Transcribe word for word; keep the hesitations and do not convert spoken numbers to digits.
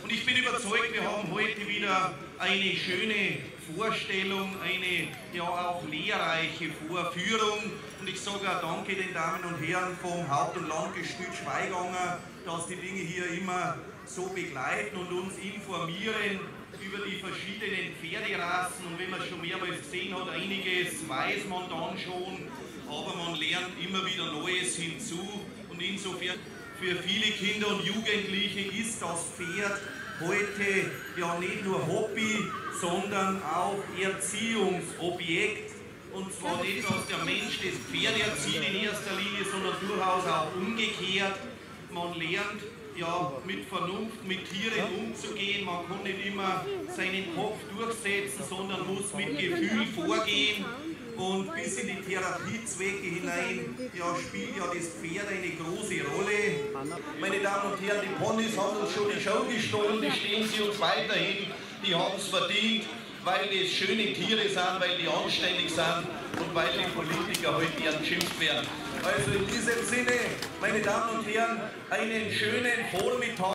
Und ich bin überzeugt, wir haben heute wieder eine schöne Vorstellung, eine ja auch lehrreiche Vorführung. Und ich sage auch danke den Damen und Herren vom Haupt- und Landgestüt Schweiganger, dass die Dinge hier immer so begleiten und uns informieren über die verschiedenen Pferderassen. Und wenn man es schon mehrmals gesehen hat, einiges weiß man dann schon, aber man lernt immer wieder Neues hinzu. Und insofern für viele Kinder und Jugendliche ist das Pferd heute ja nicht nur Hobby, sondern auch Erziehungsobjekt. Und zwar nicht, dass der Mensch das Pferd erzieht in erster Linie, sondern durchaus auch umgekehrt. Man lernt ja mit Vernunft mit Tieren umzugehen. Man kann nicht immer seinen Kopf durchsetzen, sondern muss mit Gefühl vorgehen. Und bis in die Therapiezwecke hinein ja, spielt ja das Pferd eine große Rolle. Meine Damen und Herren, die Ponys haben uns schon die Show gestohlen, die stehen sie uns weiterhin, die haben es verdient, weil das schöne Tiere sind, weil die anständig sind und weil die Politiker heute gern geschimpft werden. Also in diesem Sinne, meine Damen und Herren, einen schönen Vormittag.